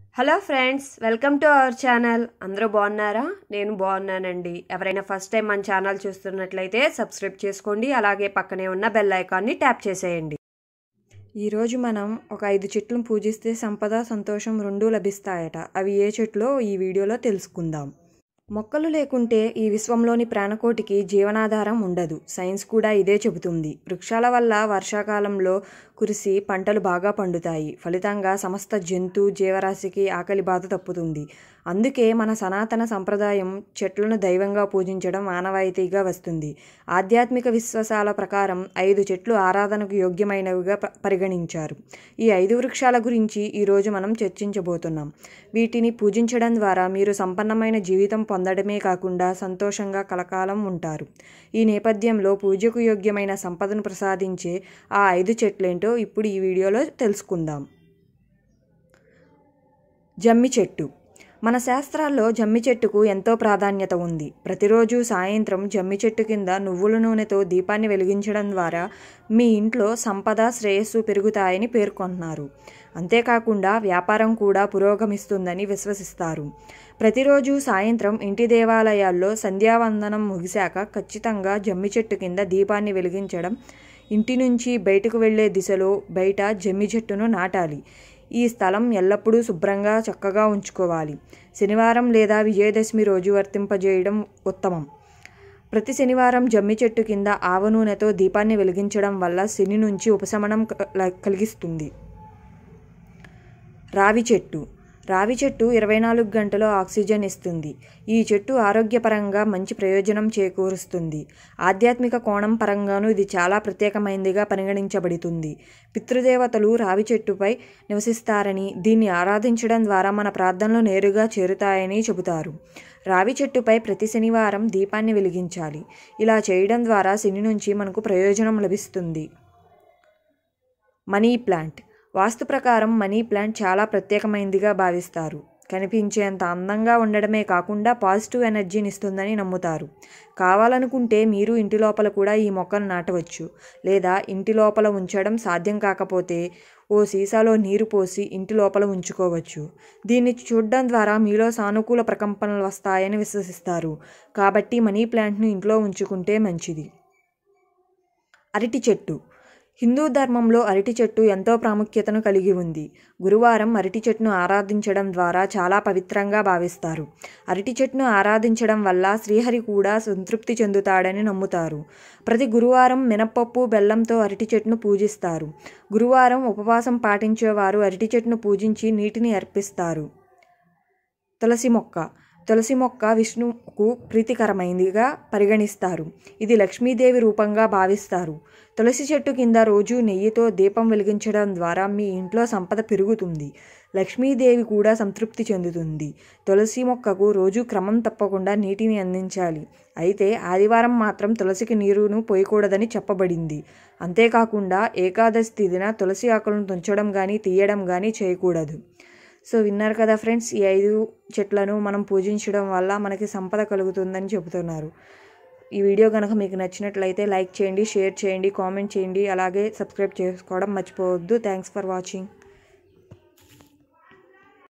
Hello friends, welcome to our channel. అందరూ బాగున్నారా? నేను బాగున్నానండి. ఎవరైనా ఫస్ట్ టైం మన ఛానల్ చూస్తున్నట్లయితే సబ్స్క్రైబ్ చేసుకోండి. అలాగే పక్కనే ఉన్న బెల్ ఐకాన్ని ట్యాప్ చేసేయండి. ఈరోజు మనం ఒక 5 చెట్లను పూజిస్తే సంపద, సంతోషం రెండూ లభిస్తాయట. అవి ఏ చెట్లో ఈ వీడియోలో తెలుసుకుందాం. మొక్కలు లేకుంటే ఈ విశ్వంలోని ప్రాణకోటికి జీవనాధారం ఉండదు. సైన్స్ కూడా ఇదే చెబుతుంది. వృక్షాల వల్ల వర్షాకాలంలో కురిసి పంటలు బాగా పండుతాయి. ఫలితంగా సమస్త జంతు జీవరాశికి ఆకలి బాధ తప్పుతుంది. అందుకే మన సనాతన సంప్రదాయం చెట్లను దైవంగా పూజించడం ఆనవాయితీగా వస్తుంది. ఆధ్యాత్మిక విశ్వాసాల ప్రకారం 5 చెట్లు ఆరాధనకు యోగ్యమైనవిగా పరిగణించారు. ఈ 5 వృక్షాల గురించి ఈరోజు మనం చర్చించబోతున్నాం. వీటిని పూజించడం ద్వారా మీరు సంపన్నమైన జీవితం పొందడమే కాకుండా సంతోషంగా కలకాలం ఉంటారు. ఈ నేపథ్యంలో పూజకు యోగ్యమైన సంపదను ప్రసాదించే ఆ 5 చెట్లేంటో ఇప్పుడు ఈ వీడియోలో తెలుసుకుందాం. జమ్మి చెట్టు. మన శాస్త్రాల్లో జమ్మి చెట్టుకు ఎంతో ప్రాధాన్యత ఉంది. ప్రతిరోజు సాయంత్రం జమ్మి చెట్టు కింద నువ్వుల నూనెతో దీపాన్ని వెలిగించడం ద్వారా మీ ఇంట్లో సంపద, శ్రేయస్సు పెరుగుతాయని పేర్కొన్నారు. అంతేకాకుండా వ్యాపారం కూడా పురోగమిస్తుందని విశ్వసిస్తారు. ప్రతిరోజు సాయంత్రం ఇంటి దేవాలయాల్లో సంధ్యావందనం ముగిశాక ఖచ్చితంగా జమ్మి చెట్టు కింద దీపాన్ని వెలిగించడం, ఇంటి నుంచి బయటకు వెళ్లే దిశలో బయట జమ్మి చెట్టును నాటాలి. ఈ స్థలం ఎల్లప్పుడూ శుభ్రంగా చక్కగా ఉంచుకోవాలి. శనివారం లేదా విజయదశమి రోజు వర్తింపజేయడం ఉత్తమం. ప్రతి శనివారం జమ్మి చెట్టు కింద ఆవ నూనెతో దీపాన్ని వెలిగించడం వల్ల శని నుంచి ఉపశమనం కలిగిస్తుంది. రావి చెట్టు. రావి చెట్టు 24 గంటలు ఆక్సిజన్ ఇస్తుంది. ఈ చెట్టు ఆరోగ్యపరంగా మంచి ప్రయోజనం చేకూరుస్తుంది. ఆధ్యాత్మిక కోణం పరంగానూ ఇది చాలా ప్రత్యేకమైనదిగా పరిగణించబడుతుంది. పితృదేవతలు రావి చెట్టుపై నివసిస్తారని, దీన్ని ఆరాధించడం ద్వారా మన ప్రార్థనలు నేరుగా చేరుతాయని చెబుతారు. రావి చెట్టుపై ప్రతి శనివారం దీపాన్ని వెలిగించాలి. ఇలా చేయడం ద్వారా శని నుంచి మనకు ప్రయోజనం లభిస్తుంది. Money plant. వాస్తు ప్రకారం మనీ ప్లాంట్ చాలా ప్రత్యేకమైనదిగా భావిస్తారు. కనిపించేంత అందంగా ఉండడమే కాకుండా పాజిటివ్ ఎనర్జీని ఇస్తుందని నమ్ముతారు. కావాలనుకుంటే మీరు ఇంటి లోపల కూడా ఈ మొక్కను నాటవచ్చు. లేదా ఇంటి లోపల ఉంచడం సాధ్యం కాకపోతే ఓ సీసాలో నీరు పోసి ఇంటి లోపల ఉంచుకోవచ్చు. దీన్ని చూడడం ద్వారా మీలో సానుకూల ప్రకంపనలు వస్తాయని విశ్వసిస్తారు. కాబట్టి మనీ ప్లాంట్ను ఇంట్లో ఉంచుకుంటే మంచిది. అరటి చెట్టు. హిందూ ధర్మంలో అరటి చెట్టు ఎంతో ప్రాముఖ్యతను కలిగి ఉంది. గురువారం అరటి చెట్టును ఆరాధించడం ద్వారా చాలా పవిత్రంగా భావిస్తారు. అరటి చెట్టును ఆరాధించడం వల్ల శ్రీహరి కూడా సంతృప్తి చెందుతాడని నమ్ముతారు. ప్రతి గురువారం మినపప్పు, బెల్లంతో అరటి చెట్టును పూజిస్తారు. గురువారం ఉపవాసం పాటించేవారు అరటి చెట్టును పూజించి నీటిని అర్పిస్తారు. తులసి మొక్క. తులసి మొక్క విష్ణువుకు ప్రీతికరమైనదిగా పరిగణిస్తారు. ఇది లక్ష్మీదేవి రూపంగా భావిస్తారు. తులసి చెట్టు కింద రోజు నెయ్యితో దీపం వెలిగించడం ద్వారా మీ ఇంట్లో సంపద పెరుగుతుంది. లక్ష్మీదేవి కూడా సంతృప్తి చెందుతుంది. తులసి మొక్కకు రోజు క్రమం తప్పకుండా నీటిని అందించాలి. అయితే ఆదివారం మాత్రం తులసికి నీరును పోయకూడదని చెప్పబడింది. అంతేకాకుండా ఏకాదశి తిథిన తులసి ఆకులను తుంచడం కానీ తీయడం కానీ చేయకూడదు. సో విన్నారు కదా ఫ్రెండ్స్, ఈ 5 చెట్లను మనం పూజించడం వల్ల మనకి సంపద కలుగుతుందని చెబుతున్నారు. ఈ వీడియో కనుక మీకు నచ్చినట్లయితే లైక్ చేయండి, షేర్ చేయండి, కామెంట్ చేయండి. అలాగే సబ్స్క్రైబ్ చేసుకోవడం మర్చిపోవద్దు. Thanks for watching.